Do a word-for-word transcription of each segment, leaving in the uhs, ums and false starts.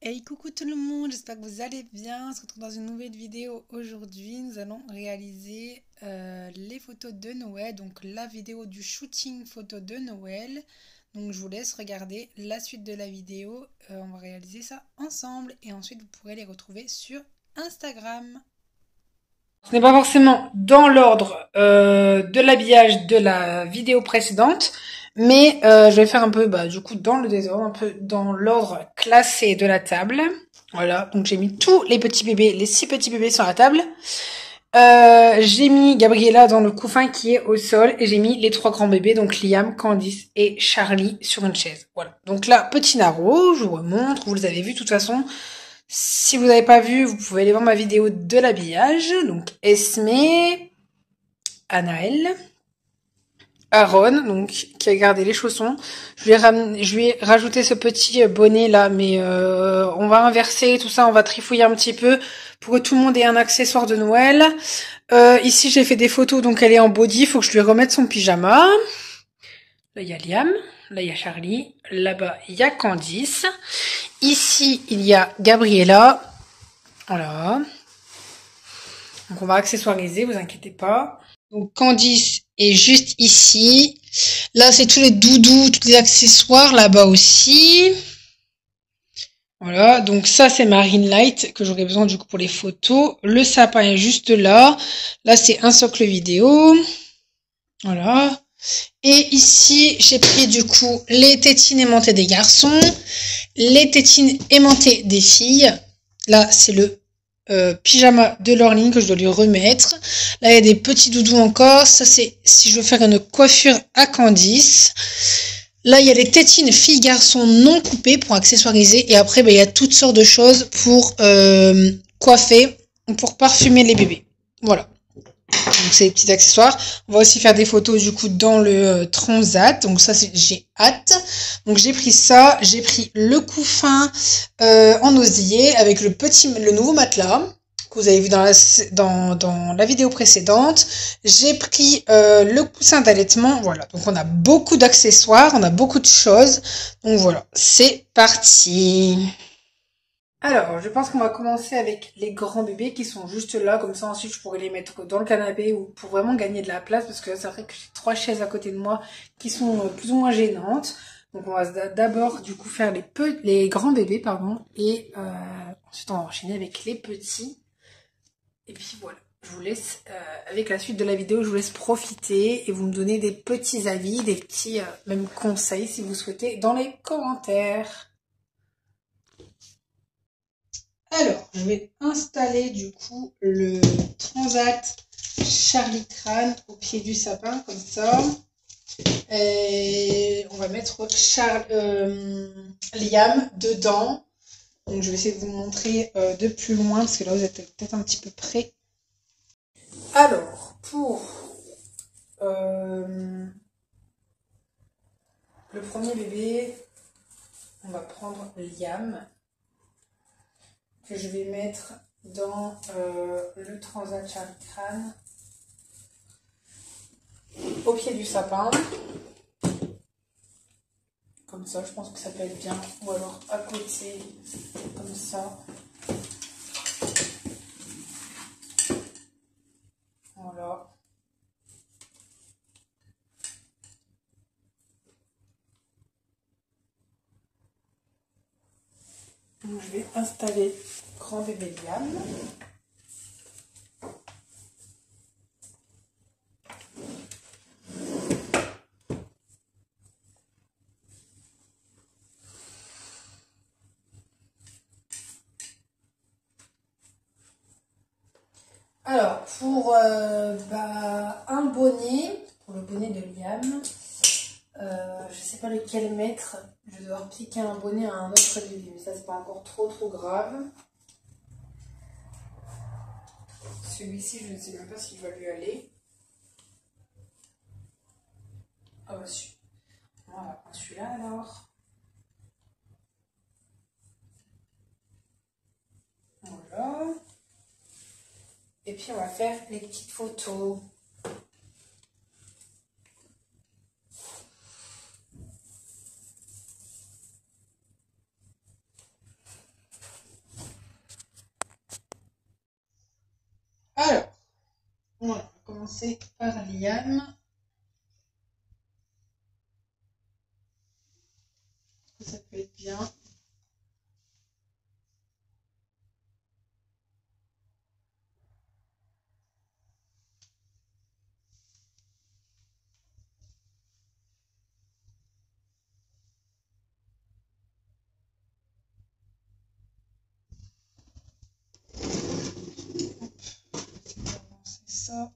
Hey coucou tout le monde, j'espère que vous allez bien. On se retrouve dans une nouvelle vidéo aujourd'hui. Nous allons réaliser euh, les photos de Noël, donc la vidéo du shooting photo de Noël. Donc je vous laisse regarder la suite de la vidéo. Euh, on va réaliser ça ensemble et ensuite vous pourrez les retrouver sur Instagram. Ce n'est pas forcément dans l'ordre euh, de l'habillage de la vidéo précédente, mais euh, je vais faire un peu, bah, du coup, dans le désordre, un peu dans l'ordre classé de la table. Voilà, donc j'ai mis tous les petits bébés, les six petits bébés sur la table. Euh, j'ai mis Gabriella dans le couffin qui est au sol et j'ai mis les trois grands bébés, donc Liam, Candice et Charlie sur une chaise. Voilà, donc là, petit naro, je vous remontre, vous les avez vus de toute façon. Si vous n'avez pas vu, vous pouvez aller voir ma vidéo de l'habillage. Donc Esmé, Anaël, Aaron, donc qui a gardé les chaussons. Je lui ai, ramené, je lui ai rajouté ce petit bonnet là, mais euh, on va inverser tout ça, on va trifouiller un petit peu pour que tout le monde ait un accessoire de Noël. Euh, ici j'ai fait des photos, donc elle est en body, il faut que je lui remette son pyjama. Là il y a Liam, là il y a Charlie, là-bas il y a Candice. Ici il y a Gabriella. Voilà. Donc on va accessoiriser, vous inquiétez pas. Donc Candice est juste ici. Là c'est tous les doudous, tous les accessoires là-bas aussi. Voilà, donc ça c'est ma ring light que j'aurai besoin du coup pour les photos. Le sapin est juste là. Là c'est un socle vidéo. Voilà. Et ici j'ai pris du coup les tétines aimantées des garçons, les tétines aimantées des filles. Là c'est le Euh, pyjama de Laureline que je dois lui remettre. Là, il y a des petits doudous encore. Ça, c'est si je veux faire une coiffure à Candice. Là, il y a les tétines filles-garçons non coupées pour accessoiriser. Et après, ben, il y a toutes sortes de choses pour euh, coiffer, pour parfumer les bébés. Voilà. Donc, c'est les petits accessoires. On va aussi faire des photos, du coup, dans le euh, transat. Donc, ça, j'ai hâte. Donc, j'ai pris ça. J'ai pris le couffin euh, en osier avec le petit, le nouveau matelas que vous avez vu dans la, dans, dans la vidéo précédente. J'ai pris euh, le coussin d'allaitement. Voilà. Donc, on a beaucoup d'accessoires. On a beaucoup de choses. Donc, voilà. C'est parti. Alors, je pense qu'on va commencer avec les grands bébés qui sont juste là, comme ça ensuite je pourrais les mettre dans le canapé ou pour vraiment gagner de la place parce que c'est vrai que j'ai trois chaises à côté de moi qui sont plus ou moins gênantes. Donc on va d'abord du coup faire les, pe les grands bébés pardon et euh, ensuite on va enchaîner avec les petits. Et puis voilà, je vous laisse euh, avec la suite de la vidéo, je vous laisse profiter et vous me donner des petits avis, des petits euh, même conseils si vous souhaitez dans les commentaires. Alors, je vais installer du coup le transat Charlie Crane au pied du sapin, comme ça. Et on va mettre Char euh, Liam dedans. Donc, je vais essayer de vous montrer euh, de plus loin, parce que là, vous êtes peut-être un petit peu près. Alors, pour euh, le premier bébé, on va prendre Liam, que je vais mettre dans euh, le transat Charlie Crane au pied du sapin. Comme ça, je pense que ça peut être bien. Ou alors à côté, comme ça. Voilà. Donc, je vais installer grand bébé Liam. Alors, pour euh, bah, un bonnet, pour le bonnet de Liam, euh, je ne sais pas lequel mettre. Je vais devoir piquer un bonnet à un autre bébé, mais ça, c'est pas encore trop trop grave. Celui-ci, je ne sais même pas s'il va lui aller. Ah bah, celui. Voilà, celui-là alors. Voilà. Et puis on va faire les petites photos. commencer par Liam. Ça peut être bien. C'est ça.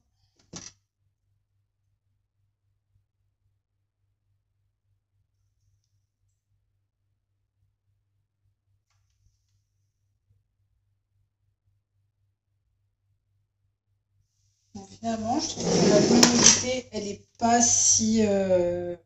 Bon, finalement, je trouve que la luminosité, elle n'est pas si euh,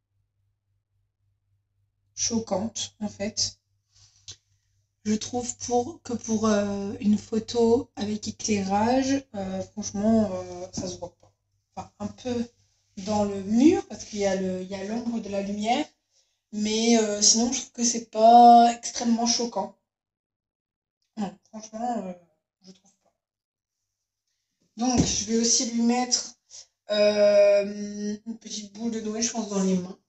choquante, en fait. Je trouve pour, que pour euh, une photo avec éclairage, euh, franchement, euh, ça se voit pas. Enfin, un peu dans le mur, parce qu'il y a le, il y a l'ombre de la lumière, mais euh, sinon, je trouve que c'est pas extrêmement choquant. Non, franchement, euh, je trouve pas. Donc, je vais aussi lui mettre euh, une petite boule de Noël, je pense, dans les mains.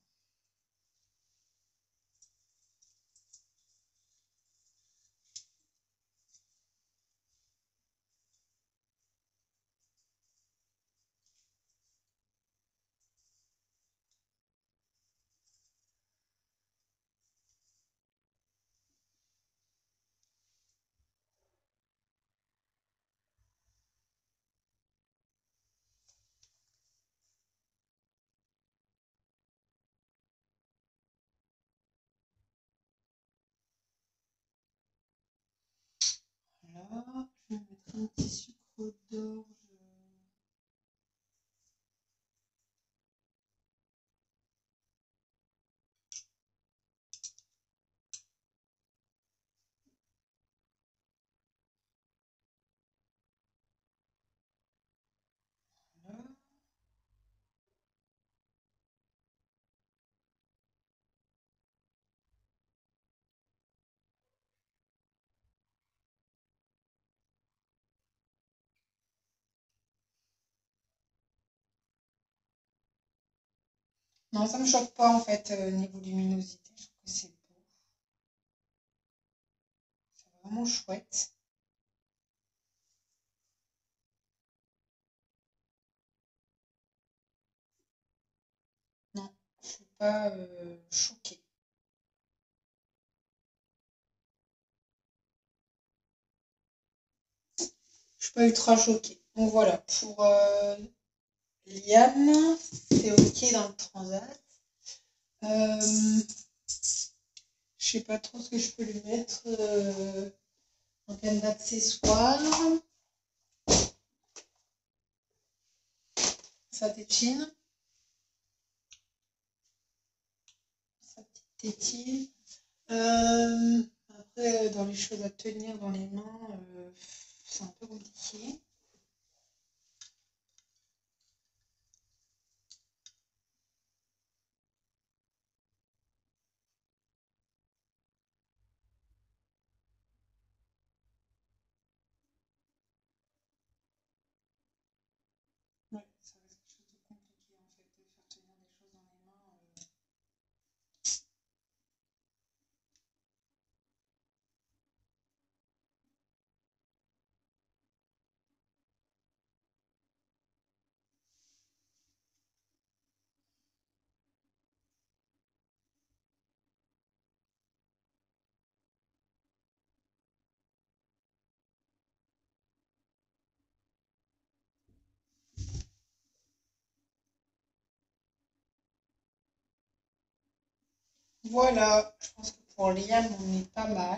Voilà, je vais mettre un petit sucre d'orge. Voilà. Non, ça me choque pas en fait, euh, niveau luminosité. Je trouve que c'est beau. C'est vraiment chouette. Non, je suis pas euh, choquée. Je suis pas ultra choquée. Donc voilà, pour euh, Liam, c'est ok dans le transat. Euh, je sais pas trop ce que je peux lui mettre euh, en termes d'accessoires. Sa tétine, sa petite tétine. Euh, après, dans les choses à tenir dans les mains, euh, c'est un peu compliqué. Ouais, ça reste quelque chose de compliqué en fait, de faire tenir des choses dans les mains. euh. Voilà, je pense que pour Liam, on est pas mal.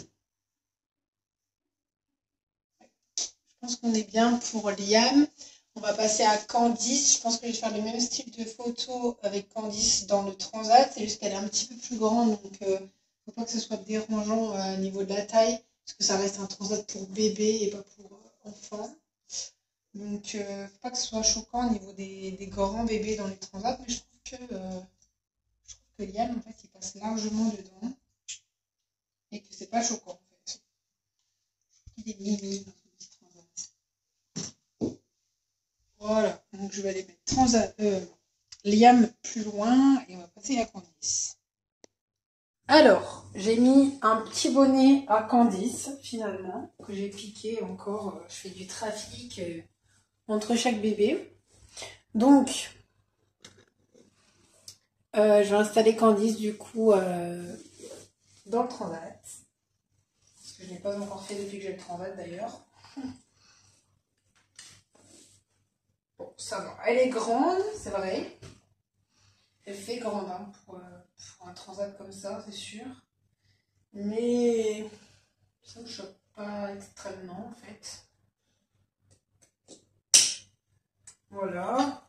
Je pense qu'on est bien pour Liam. On va passer à Candice. Je pense que je vais faire le même style de photo avec Candice dans le transat. C'est juste qu'elle est un petit peu plus grande, donc il euh, ne faut pas que ce soit dérangeant euh, au niveau de la taille, parce que ça reste un transat pour bébé et pas pour euh, enfant. Donc, euh, faut pas que ce soit choquant au niveau des, des grands bébés dans les transats, mais je trouve que, euh, je trouve que Liam, en fait, il passe largement dedans et que c'est pas choquant, en fait. Il est mimi dans ce petit transat. Voilà, donc je vais aller mettre transa, euh, liam plus loin et on va passer à Candice. Alors, j'ai mis un petit bonnet à Candice finalement, que j'ai piqué encore. Je fais du trafic euh, entre chaque bébé. Donc, euh, je vais installer Candice du coup euh, dans le transat. Parce que je n'ai pas encore fait depuis que j'ai le transat d'ailleurs. Bon, ça va. Elle est grande, c'est vrai. Elle fait grande hein, pour, euh, pour un transat comme ça, c'est sûr. Mais ça ne me choque pas extrêmement en fait. Voilà.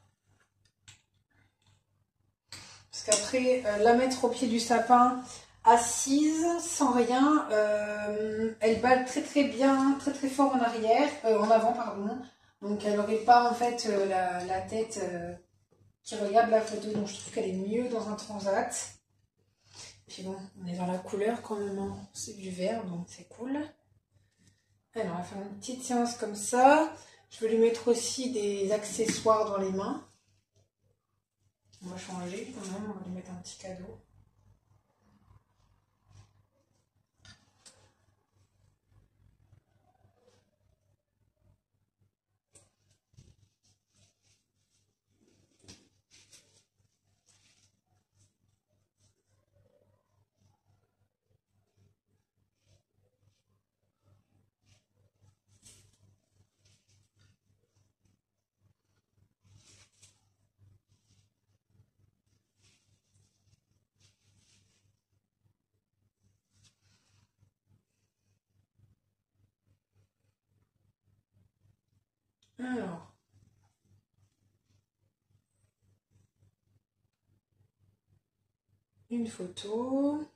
Parce qu'après, euh, la mettre au pied du sapin, assise, sans rien, euh, elle balle très très bien, très très fort en arrière, euh, en avant, pardon. Donc elle n'aurait pas en fait euh, la, la tête euh, qui regarde la photo. Donc je trouve qu'elle est mieux dans un transat. Puis bon, on est dans la couleur quand même, hein. C'est du vert, donc c'est cool. Alors on va faire une petite séance comme ça. Je vais lui mettre aussi des accessoires dans les mains. On va changer quand même, on va lui mettre un petit cadeau. Alors, une photo,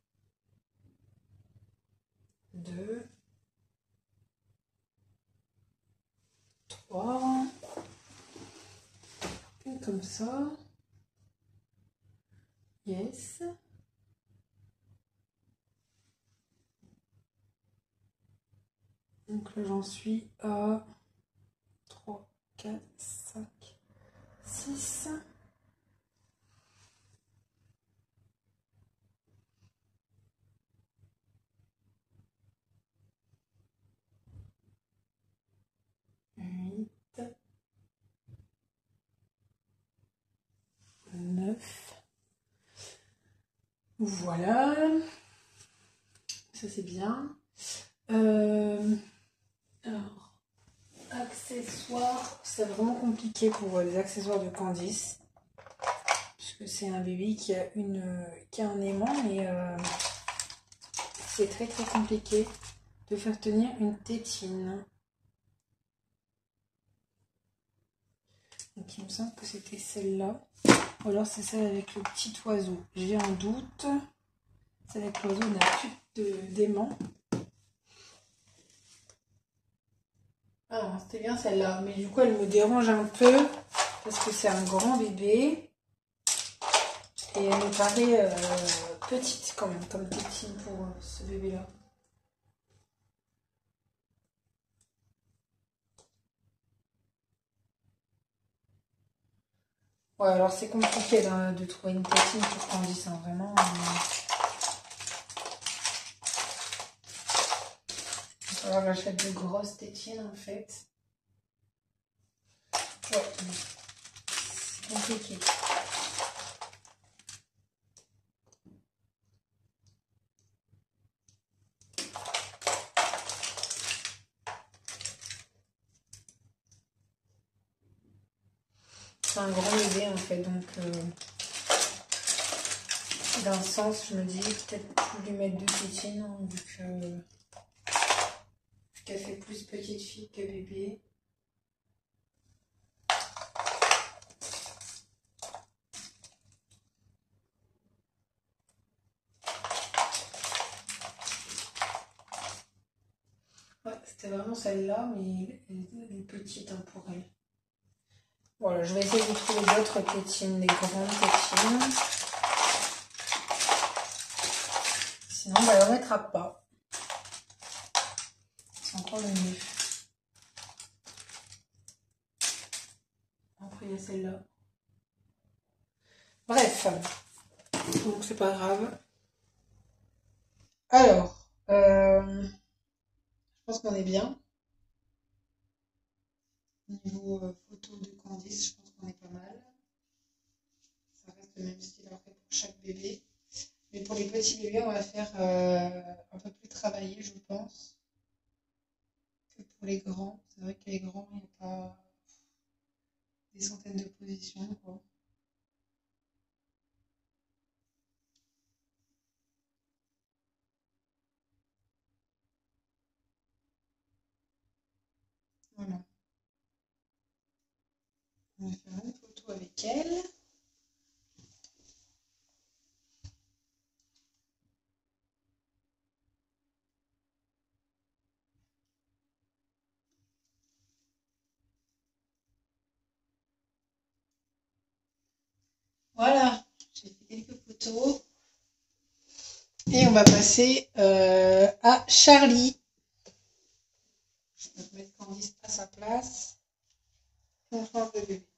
deux, trois, une comme ça, yes. Donc là j'en suis à trois, quatre, cinq, six. huit, neuf. Voilà. Ça c'est bien. Euh, alors, accessoires. C'est vraiment compliqué pour les accessoires de Candice. Puisque c'est un bébé qui a, une, qui a un aimant et euh, c'est très très compliqué de faire tenir une tétine. Donc il me semble que c'était celle-là. Ou alors c'est celle avec le petit oiseau. J'ai un doute. Celle avec l'oiseau n'a plus d'aimant. Ah non, c'était bien celle-là. Mais du coup elle me dérange un peu. Parce que c'est un grand bébé. Et elle me paraît euh, petite quand même. Comme tétine pour euh, ce bébé-là. Ouais, alors c'est compliqué de, de trouver une tétine pour Candice, hein, vraiment. Euh... Il va falloir que j'achète de grosses tétines en fait. Ouais, c'est compliqué. C'est un grand bébé en fait, donc euh, d'un sens, je me dis peut-être plus lui mettre deux tétines, hein, vu que qu'elle fait plus petite fille que bébé. Ouais, c'était vraiment celle-là, mais elle est petite hein, pour elle. Voilà, je vais essayer de trouver d'autres tétines, des grandes tétines. Sinon, bah, elle ne remettra pas. C'est encore le mieux. il y a celle-là. Bref, donc c'est pas grave. Alors, euh, je pense qu'on est bien. Niveau euh, photo de Candice, je pense qu'on est pas mal. Ça reste le même style après pour chaque bébé. Mais pour les petits bébés, on va faire euh, un peu plus travaillé, je pense, que pour les grands. C'est vrai que les grands, il n'y a pas des centaines de positions, quoi. Voilà. On va faire une photo avec elle. Voilà, j'ai fait quelques photos. Et on va passer euh, à Charlie. Je vais mettre Candice à sa place. On change de bébé.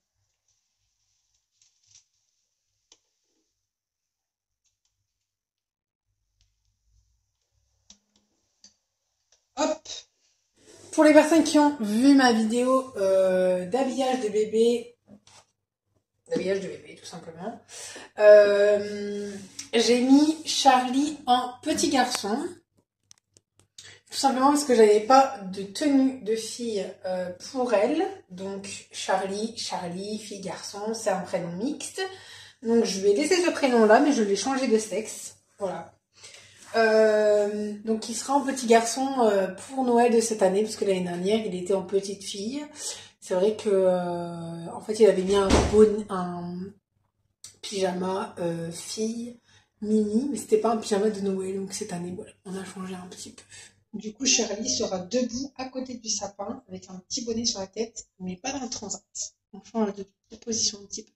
Hop. Pour les personnes qui ont vu ma vidéo euh, d'habillage de bébé, d'habillage de bébé tout simplement, euh, j'ai mis Charlie en petit garçon. Tout simplement parce que j'avais pas de tenue de fille euh, pour elle. Donc Charlie, Charlie, fille, garçon, c'est un prénom mixte. Donc je vais laisser ce prénom là, mais je vais changer de sexe. Voilà. Euh, donc il sera en petit garçon euh, pour Noël de cette année, parce que l'année dernière il était en petite fille. C'est vrai que euh, en fait il avait mis un, bon, un pyjama euh, fille mini, mais c'était pas un pyjama de Noël. Donc cette année voilà, on a changé un petit peu. Du coup, Charlie sera debout à côté du sapin avec un petit bonnet sur la tête, mais pas dans le transat. On change de, de position un petit peu.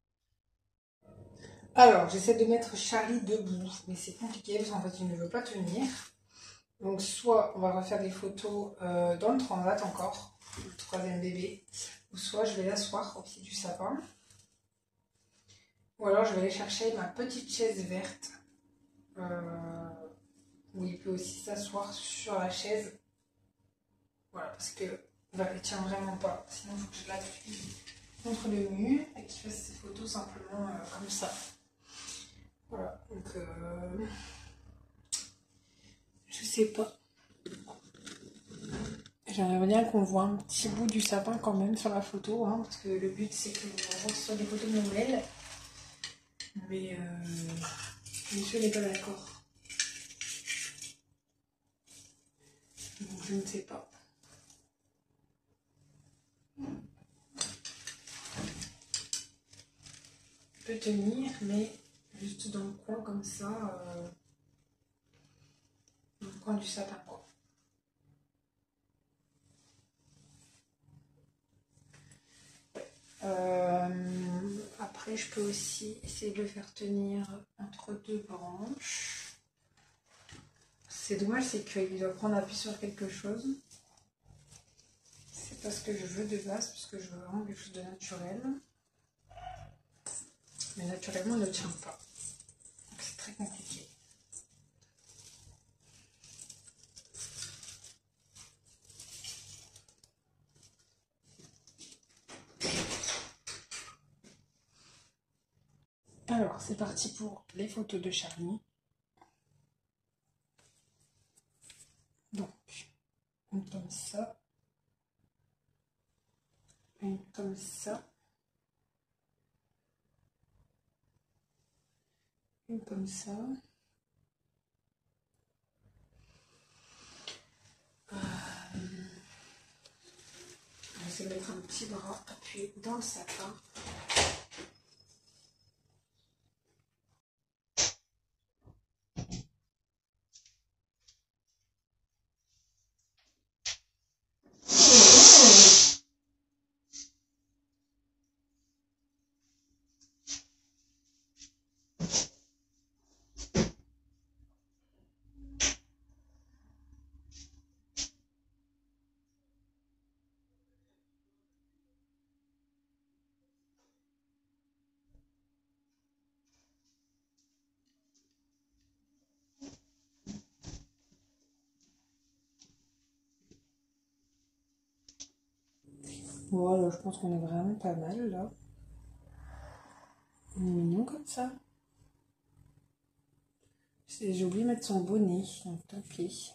Alors, j'essaie de mettre Charlie debout, mais c'est compliqué parce qu'en fait, il ne veut pas tenir. Donc, soit on va refaire des photos euh, dans le transat encore, le troisième bébé, ou soit je vais l'asseoir au pied du sapin. Ou alors, je vais aller chercher ma petite chaise verte. Euh, où il peut aussi s'asseoir sur la chaise. Voilà, parce que voilà, il tient vraiment pas. Sinon, il faut que je l'appuie contre le mur et qu'il fasse ses photos simplement euh, comme ça. Voilà, donc euh, je sais pas. J'aimerais bien qu'on voit un petit bout du sapin quand même sur la photo, hein, parce que le but c'est que on soit des photos de Noël. Mais euh, monsieur n'est pas d'accord. Donc je ne sais pas. Il peut tenir, mais juste dans le coin comme ça, euh, dans le coin du sapin quoi. Euh, après, je peux aussi essayer de le faire tenir entre deux branches. C'est dommage, c'est qu'il doit prendre appui sur quelque chose. C'est pas ce que je veux de base, parce que je veux vraiment quelque chose de naturel. Mais naturellement, il ne tient pas. Donc c'est très compliqué. Alors, c'est parti pour les photos de Charlie. Donc, une comme ça. Une comme ça. Une comme ça. Euh, on va essayer de mettre un petit bras appuyé dans le sapin. Voilà, je pense qu'on est vraiment pas mal là. Il est mignon comme ça. J'ai oublié de mettre son bonnet, donc tant pis.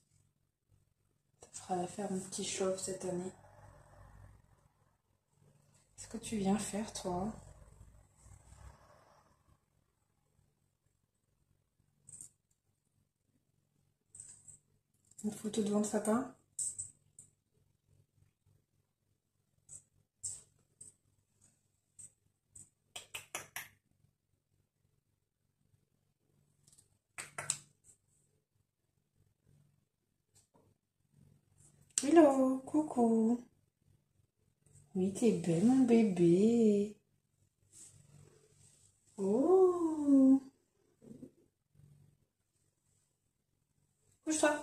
Ça fera l'affaire mon petit chauve cette année. Qu'est-ce que tu viens faire toi? Une photo devant le sapin? Hello, coucou. Oui, t'es belle mon bébé. Oh. Couche-toi.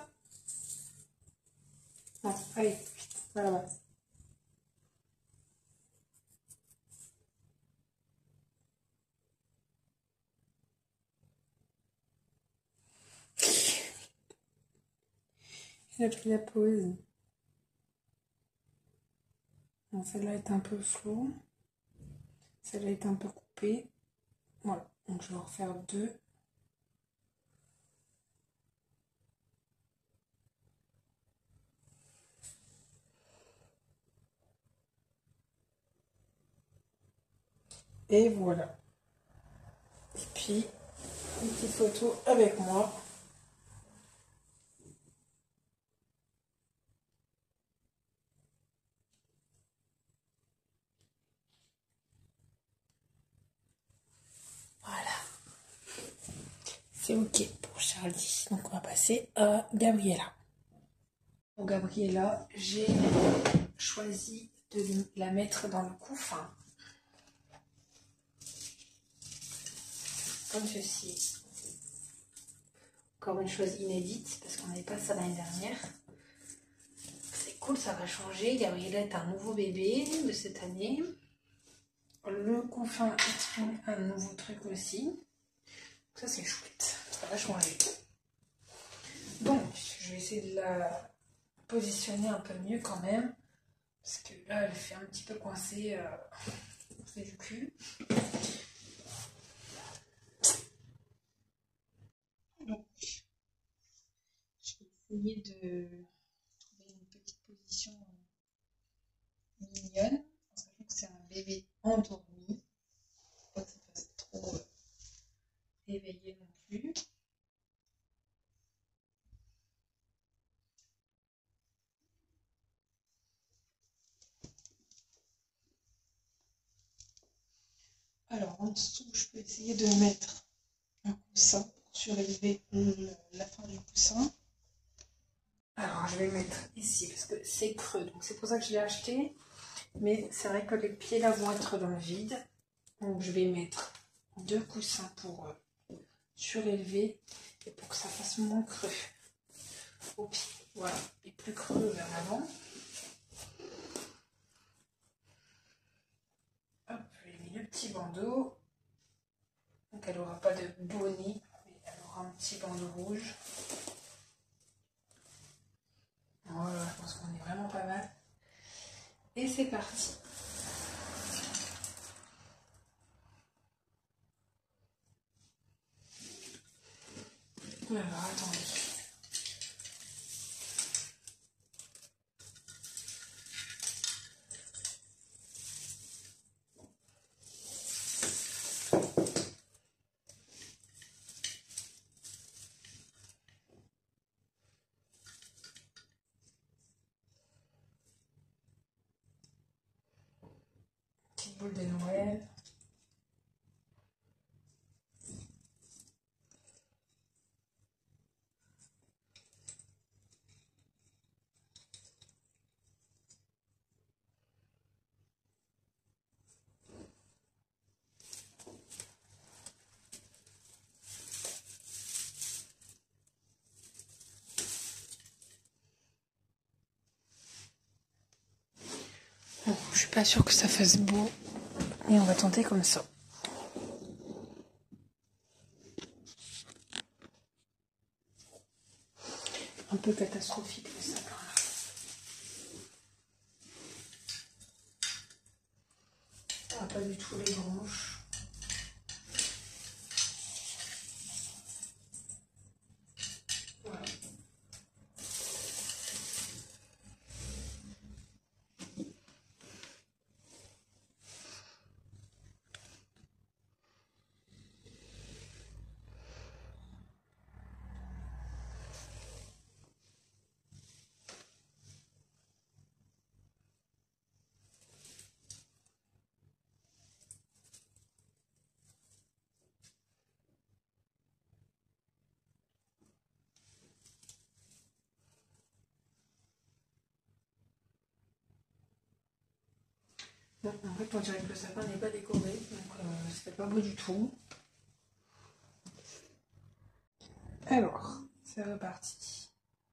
Non, allez, va là-bas. Il a pris la pause. Bon, celle-là est un peu floue. Celle-là est un peu coupée. Voilà, donc je vais en refaire deux. Et voilà. Et puis, une petite photo avec moi. Voilà. C'est ok pour Charlie. Donc on va passer à Gabriella. Pour Gabriella, j'ai choisi de la mettre dans le couffin. Comme ceci. Encore une chose inédite parce qu'on n'avait pas ça l'année dernière. C'est cool, ça va changer. Gabriella est un nouveau bébé de cette année. Le couffin est un nouveau truc aussi. Ça c'est chouette, ça va changer. Donc je vais essayer de la positionner un peu mieux quand même. Parce que là elle fait un petit peu coincée. Euh, c'est du cul. Donc je vais essayer de trouver une petite position mignonne. En sachant que c'est un bébé endormi. Pas que ça fasse trop euh, éveillé non plus. Alors en dessous, je peux essayer de mettre un coussin pour surélever le, la fin du coussin. Alors je vais mettre ici parce que c'est creux, donc c'est pour ça que je l'ai acheté. Mais c'est vrai que les pieds là vont être dans le vide. Donc je vais mettre deux coussins pour euh, surélever et pour que ça fasse moins creux au pied. Voilà, et plus creux vers l'avant. Hop, j'ai mis le petit bandeau. Donc elle n'aura pas de bonnet, mais elle aura un petit bandeau rouge. Voilà, je pense qu'on est vraiment pas mal. Et c'est parti. Alors attendez. Petite boule de Noël. Bon, je suis pas sûre que ça fasse beau. Et on va tenter comme ça. Un peu catastrophique le sapin là. pas du tout les branches. Voilà. Bon, en fait, on dirait que le sapin n'est pas décoré, donc euh, c'est pas beau du tout. Alors, c'est reparti.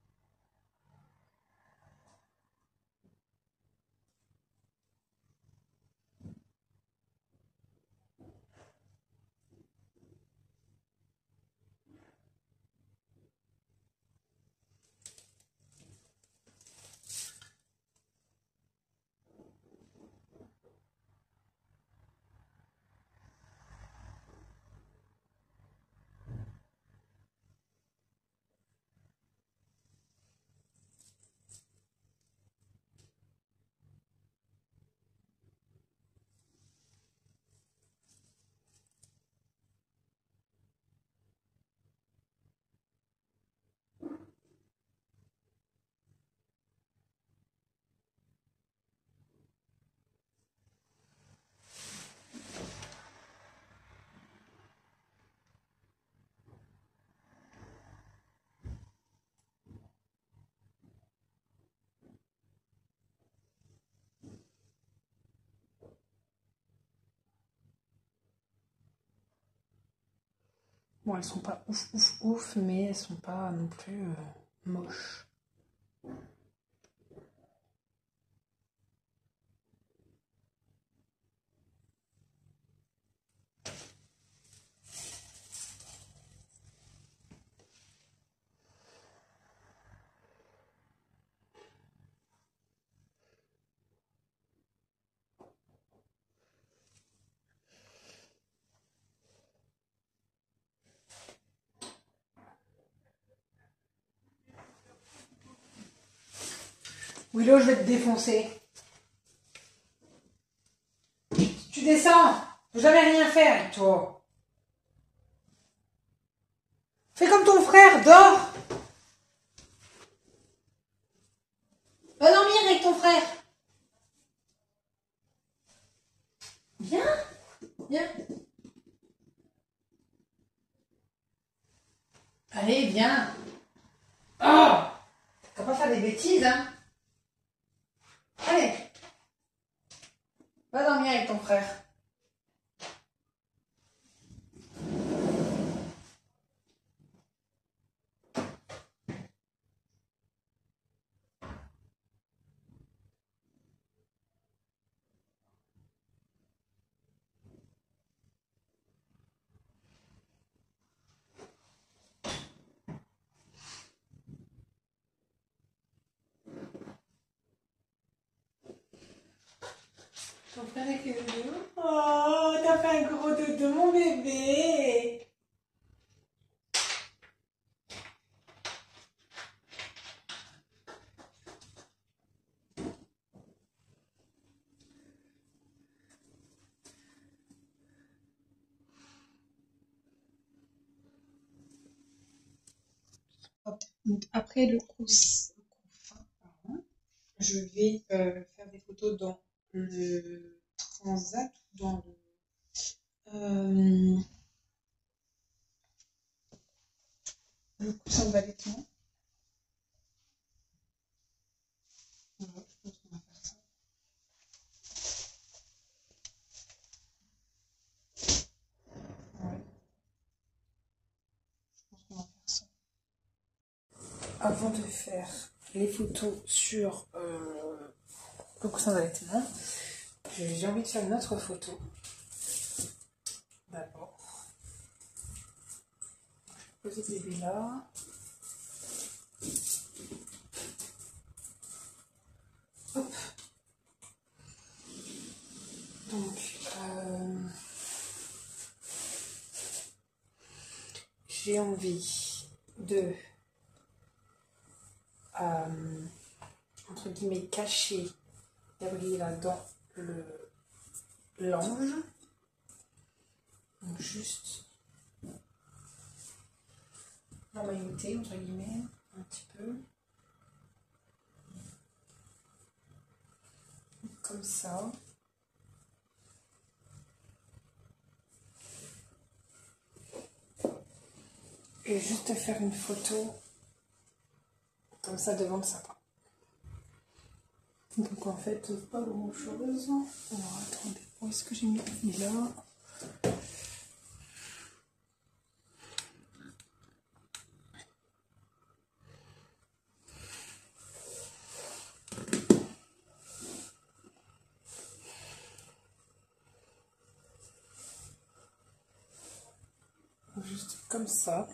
Bon, elles sont pas ouf, ouf, ouf, mais elles sont pas non plus euh, moches. Willow, je vais te défoncer. Tu descends. Faut jamais rien faire avec toi. Fais comme ton frère, dors. Va dormir avec ton frère. Viens. Viens. Allez, viens. Oh, t'as pas faire des bêtises, hein. Allez. Va dormir avec ton frère. Ton frère est fait dodo. Oh, t'as fait un gros dodo, mon bébé. Hop. Donc après le coussin, je vais euh, faire des photos dans le transat ou dans le, euh, le coussin d'allaitement. Voilà, je pense qu'on va faire ça. Ouais. Je pense qu'on va faire ça. Avant de faire les photos sur euh, le coussin d'allaitement, j'ai envie de faire une autre photo. D'abord, je vais poser le bébé là. Hop. Donc, euh, j'ai envie de, euh, entre guillemets, cacher Gabriela dans le l'ange. Donc juste normalité, entre guillemets, un petit peu. Comme ça. Et juste faire une photo comme ça devant le sapin. Donc en fait, pas grand chose. Alors attendez, où est-ce que j'ai mis là? Juste comme ça.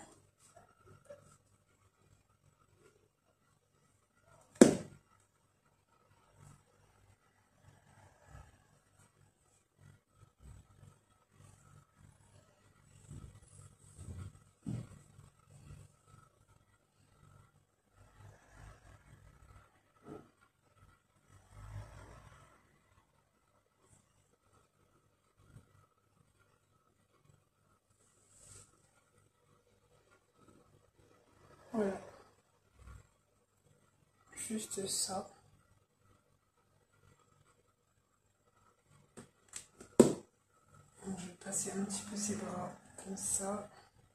Voilà. Juste ça. Je vais passer un petit peu ses bras comme ça.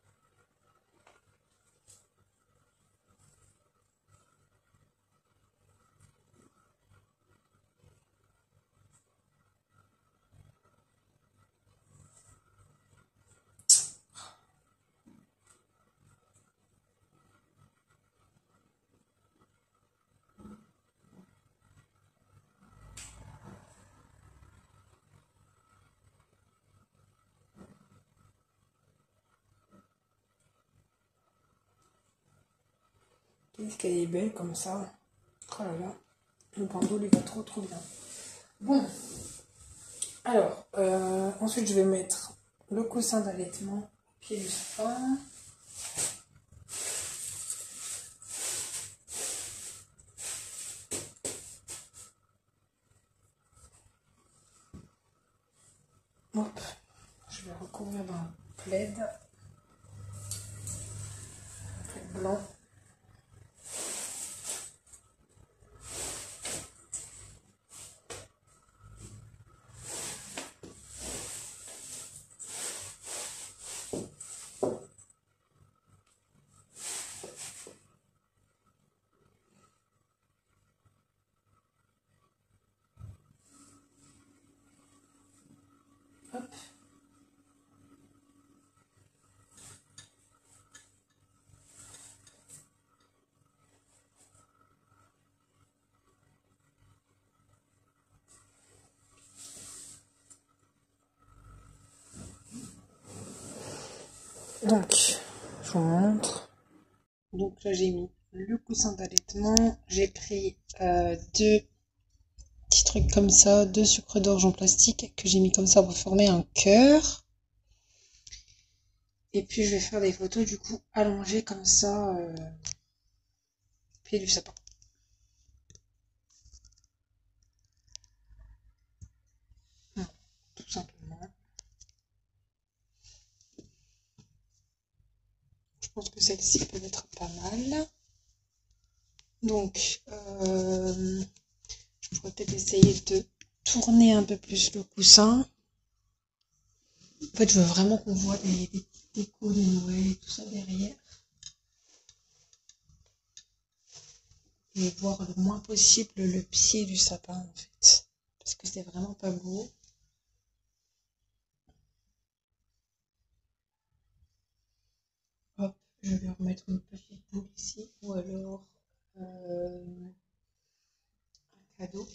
Qu'est-ce qu'elle est belle comme ça. Oh là là. Le bandeau lui va trop trop bien. Bon. Alors, euh, ensuite je vais mettre le coussin d'allaitement au pied du sapin. Hop. Je vais recouvrir d'un plaid. Un plaid blanc. Hop. Donc, je vous montre. Donc là, j'ai mis le coussin d'allaitement. J'ai pris euh, deux petits trucs comme ça, deux sucres d'orge en plastique que j'ai mis comme ça pour former un cœur. Et puis, je vais faire des photos du coup allongées comme ça, euh, au pied du sapin. Voilà, tout simplement. Je pense que celle-ci peut être pas mal. Donc, euh, je pourrais peut-être essayer de tourner un peu plus le coussin. En fait, je veux vraiment qu'on voit les, les petites décos de Noël et tout ça derrière. Et voir le moins possible le pied du sapin, en fait. Parce que c'est vraiment pas beau. Hop, je vais remettre une petite boule ici. Ou alors euh, un cadeau.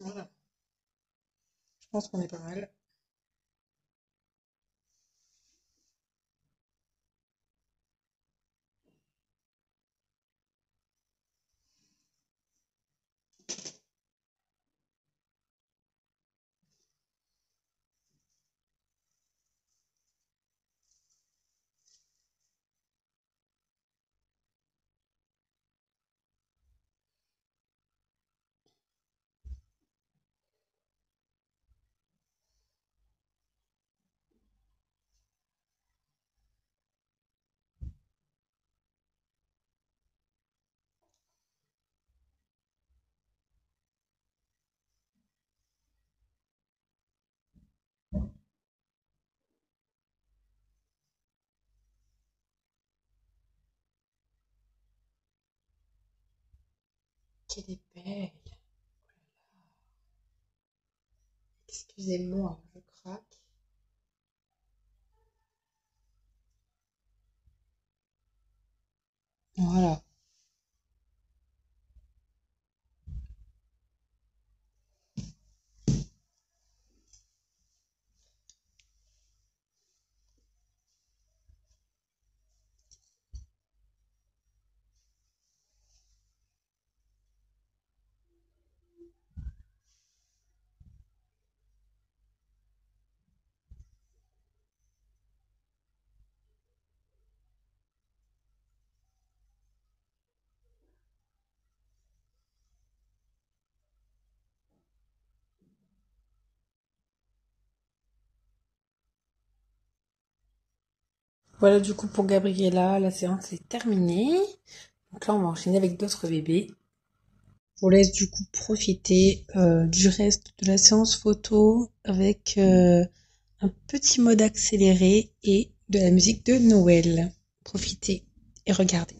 Voilà, je pense qu'on est pas mal. Quelle est belle. Excusez-moi, je craque. Voilà. Voilà du coup pour Gabriella, la séance est terminée. Donc là on va enchaîner avec d'autres bébés. Je vous laisse du coup profiter euh, du reste de la séance photo avec euh, un petit mode accéléré et de la musique de Noël. Profitez et regardez.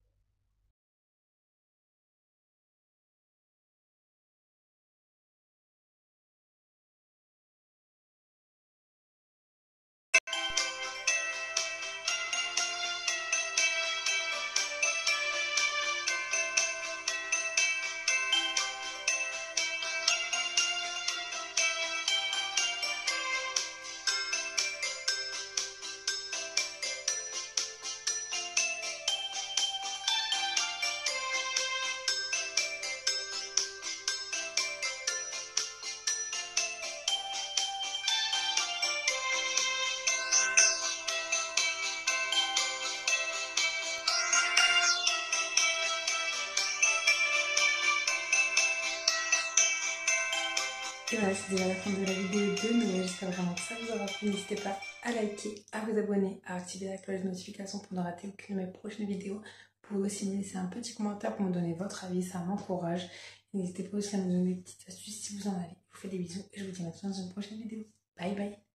Et voilà, c'est déjà la fin de la vidéo de Noël. J'espère vraiment que ça vous aura plu. N'hésitez pas à liker, à vous abonner, à activer la cloche de notification pour ne rater aucune de mes prochaines vidéos. Vous pouvez aussi me laisser un petit commentaire pour me donner votre avis, ça m'encourage. N'hésitez pas aussi à me donner des petites astuces si vous en avez. Je vous fais des bisous et je vous dis à dans une prochaine vidéo. Bye bye.